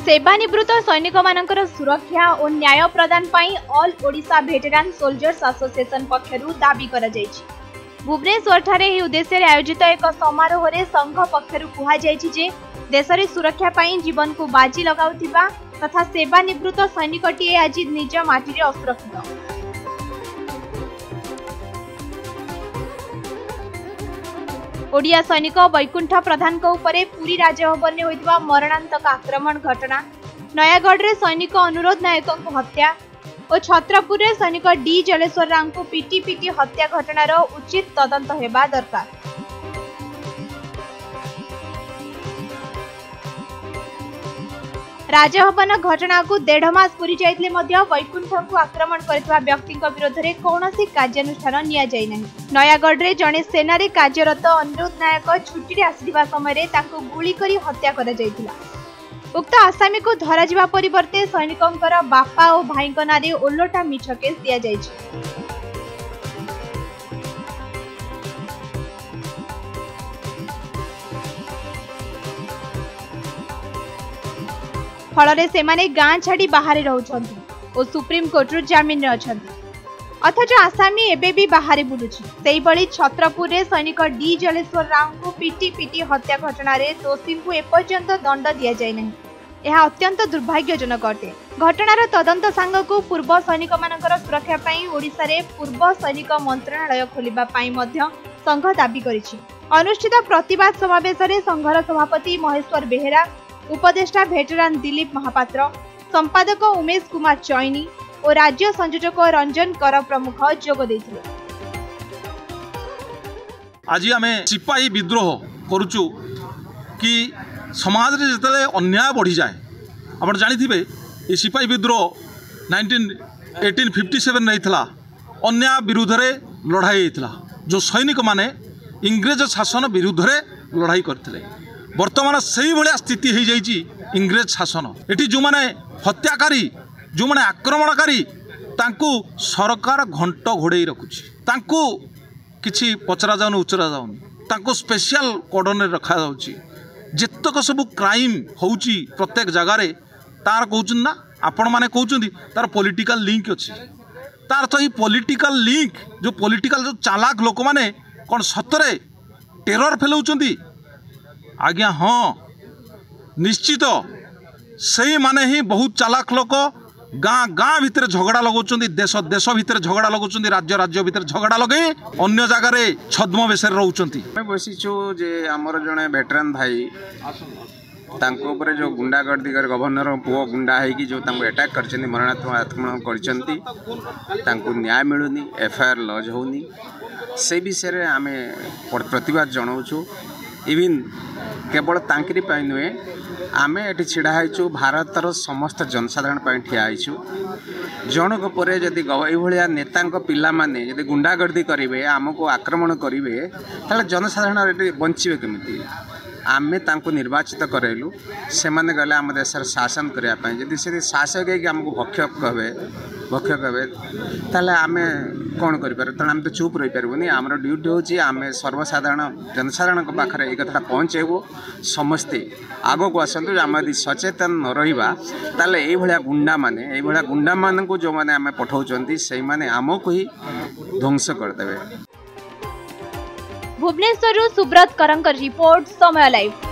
सेवानिवृत्त सैनिक मानकर सुरक्षा और न्याय प्रदान पाई all Odisha veteran soldiers association पक्षरु दाबी करा जायछि। भुवनेश्वर ठारे ही उद्देश्य आयोजित एक समारोह रे संघ पक्षरु कुहा जायछि जे देशरे सुरक्षा पाई जीवन को बाजी लगाउथिबा तथा सेवानिवृत्त सैनिकटीए आज निज माटी रे असुरक्षित। ओडिया सैनिक वैकुंठ प्रधान उपरे पुरी राजभवन में होइतबा मरणांतक आक्रमण घटना, नयागढ़ रे सैनिक अनुरोध नायक को हत्या और छत्रपुर रे सैनिक डी जलेश्वर राव को पिटी हत्या घटनार उचित तदंत हेबा दरकार। राजभवन घटना को 1.5 मास पूरी जाइतले मध्य वैकुंठ को आक्रमण करथिबा व्यक्ति विरोध में कौनसी कार्यानुष्ठान निया जाय नहीं। नयागढ़ रे जने सेनारे कार्यरत अनुरोध नायक छुट्टी रे आसिथिबा समय ताको गुली करी हत्या करा जायतिला। उक्त आसामी को धरा जिबा परिवर्ते सैनिकंकर बापा और भाईक नारे ओलोटा मिछ केस दिया जायछि। फल से माने गाँ छाड़ी बाहर रहउछंती और सुप्रीम कोर्ट रु जामिन रे अछंती, अथच आसामी एबे भी बाहर बुलुछि। सेही बळी छत्रपुर रे सैनिक डी जलेश्वर राव को पिटी हत्या घटना रे दोषी को एपर्यंत दंड दिया जाय नहीं। यह अत्यंत दुर्भाग्यजनक अटे। घटनार तदंत सांगकु पूर्व सैनिक मानकर सुरक्षा पाई ओडिशा रे पूर्व सैनिक मंत्रालय खोलिबा पाई मध्य संघ दाबी करिछि। अनुष्ठित प्रतिवाद समावेश रे संघर सभापति महेश्वर बेहेरा, उपदेष्टा वेटरान दिलीप महापात्र, संपादक उमेश कुमार चैनी और राज्य संयोजक रंजन कर प्रमुख जोग देथिले। आज आमे सिपाही विद्रोह करूचु कि समाज रे जतले अन्याय बढ़ी जाए। आपण जानिथिबे ये सिपाही विद्रोह 1857 नहीं थिला, अन्याय विरुद्ध रे लड़ाई होइतिला। जो सैनिक माने इंग्रेज शासन विरुद्ध रे लड़ाई करथिले। वर्तमान से भाया स्थिति हो जाइए इंग्रेज शासन। एटी जो माने हत्याकारी, जो माने आक्रमणकारी, तांकू सरकार घंट घोड़े रखुची, तांकू किछि पचरा जाउन उचरा जाउन, तांकू स्पेशल कॉर्डन रखा जाउची। जेतक सब क्राइम होउची प्रत्येक जगह रे तार कहउछन ना, आपण माने कहउछन तार पॉलिटिकल लिंक अछि। तार तो ही पॉलिटिकल लिंक, जो पॉलिटिकल जो चालाक लोक माने कोन सतरे टेरर फैलाउछंती। आज्ञा हाँ, निश्चित से माने ही बहुत चालाक लोक गाँ भितर झगड़ा लगाउछंती, देश भितर झगड़ा लगाउछंती, राज्य भितर झगड़ा लगे अन्य जगह रे छद्म बेसर रहउछंती। मैं बसिछु जे हमर जने वेटरान भाई तांको ऊपर जो गुंडागर्दी कर गवर्नर पुओ गुंडा है कि जो तांको अटैक करछंती, मरणात्मक आक्रमण करछंती, तांको न्याय मिलुनी, एफआईआर लॉज होनी, से विषय रे आमे प्रतिवाद जणाउछु। इवन केवल तांकरी पाई नुहे, आमे एटी छिड़ा हाइछु भारतर समस्त जनसाधारण ठिया हाइछु। जनक परे जदि एभलिया नेतांक पिला माने जदि गुंडागर्दी करिवे, आमको आक्रमण करिवे, ताले जनसाधारण एटी बंचिबे केमिति? आमे तांको निर्वाचित करेलु, से माने गले आम देश शासन करिया पाई। जदि से शासक है कि आमको भक्षक कहबे ताले आमे कौन करिपारे? तेणु आम तो चुप रही पारबुनी। आमर ड्यूटी होची आमे सर्वसाधारण जनसाधारण पाखे ये कथा पहुँचेबू, समस्ते आग को आसतु। आम यदि सचेतन न रहिबा ताले ए भलिया गुंडा माने को जो माने आमे पठाउचंती से माने आमको ही ध्वंस करदेबे। भुवनेश्वर सुब्रत करंकर रिपोर्ट, समय लाइव।